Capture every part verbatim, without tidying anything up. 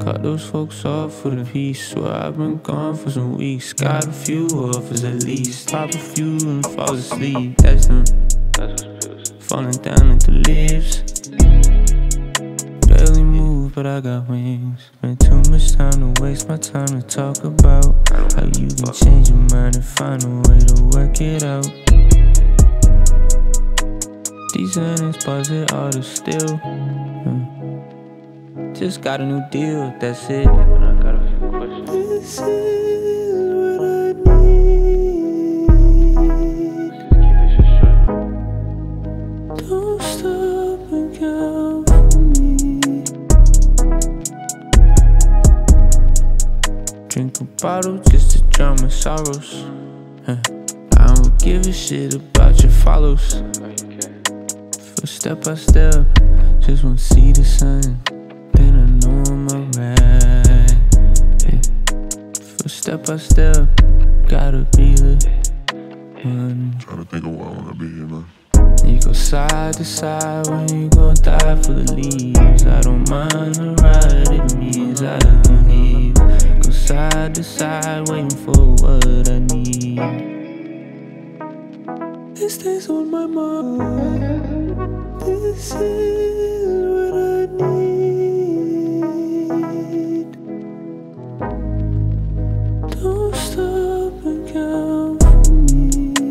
Cut those folks off for the peace. Swear I've been gone for some weeks. Got a few offers at least. Pop a few and fall asleep. That's them. Falling down into leaves. Barely move, but I got wings. Spend too much time to waste my time to talk about how you can change your mind and find a way to work it out. These earnings budget all to steal. mm. Just got a new deal, that's it. I got a few questions. This is what I need. Keep this shit short. Don't stop and count for me. Drink a bottle just to drown my sorrows. huh. I don't give a shit about your follows. First step by step, just wanna see the sun. Then I know I'm alright. yeah. First step by step, gotta be the one. Trying to think of where I wanna be, you know. You go side to side when you gon' die for the leaves. I don't mind the ride, it means I can leave. Go side to side, waiting for what I need. This stays on my mind. This is what I need. Don't stop and count for me.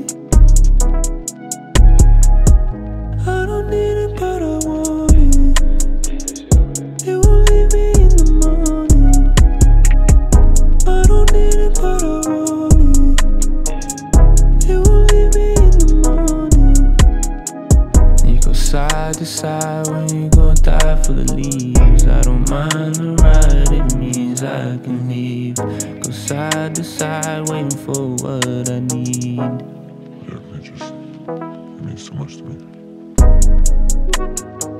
I don't need it, but I want it. It won't leave me in the morning. I don't need it, but I want it. It won't leave me in the morning. You go side to side when you gon' die for the leaves. I don't mind the ride, it means I can leave. Go side to side, waiting for what I need. Yeah, it just, it means so much to me.